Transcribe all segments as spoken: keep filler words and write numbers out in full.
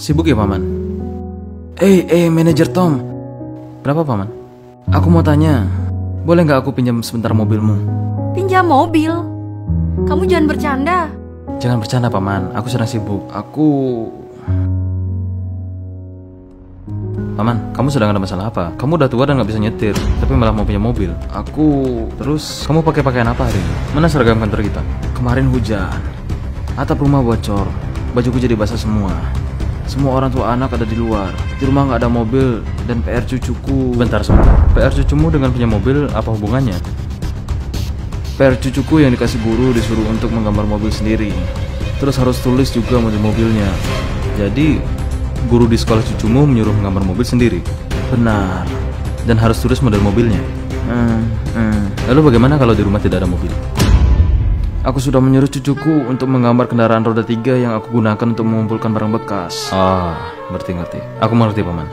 Sibuk ya, Paman? Eh, eh, manajer Tom. Berapa, Paman? Aku mau tanya, boleh nggak aku pinjam sebentar mobilmu? Pinjam mobil? Kamu jangan bercanda. Jangan bercanda, Paman. Aku sedang sibuk. Aku... Paman, kamu sedang ada masalah apa? Kamu udah tua dan nggak bisa nyetir, tapi malah mau punya mobil. Aku... Terus, kamu pakai pakaian apa hari ini? Mana seragam kantor kita? Kemarin hujan. Atap rumah bocor. Bajuku jadi basah semua. Semua orang tua anak ada di luar. Di rumah nggak ada mobil dan P R cucuku. Bentar, sebentar. P R cucumu dengan punya mobil apa hubungannya? P R cucuku yang dikasih guru disuruh untuk menggambar mobil sendiri. Terus harus tulis juga model mobilnya. Jadi guru di sekolah cucumu menyuruh menggambar mobil sendiri. Benar. Dan harus tulis model mobilnya. Hmm, hmm. Lalu bagaimana kalau di rumah tidak ada mobil? Aku sudah menyuruh cucuku untuk menggambar kendaraan roda tiga yang aku gunakan untuk mengumpulkan barang bekas. Ah, ngerti-ngerti. Aku mengerti, Paman.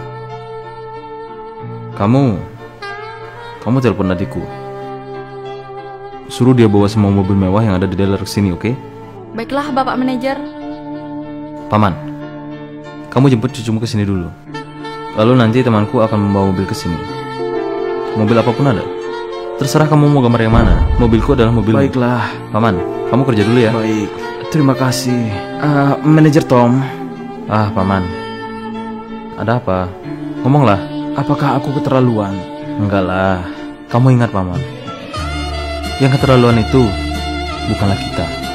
Kamu, kamu telepon adikku. Suruh dia bawa semua mobil mewah yang ada di dealer sini, oke? Okay? Baiklah, Bapak Manajer. Paman, kamu jemput cucumu ke sini dulu. Lalu nanti temanku akan membawa mobil ke sini. Mobil apapun ada. Terserah kamu mau gambar yang mana. Mobilku adalah mobil. Baiklah, Paman. Kamu kerja dulu ya. Baik. Terima kasih. Uh, Manajer Tom. Ah, Paman. Ada apa? Ngomonglah. Apakah aku keterlaluan? Enggak lah. Kamu ingat, Paman. Yang keterlaluan itu bukanlah kita.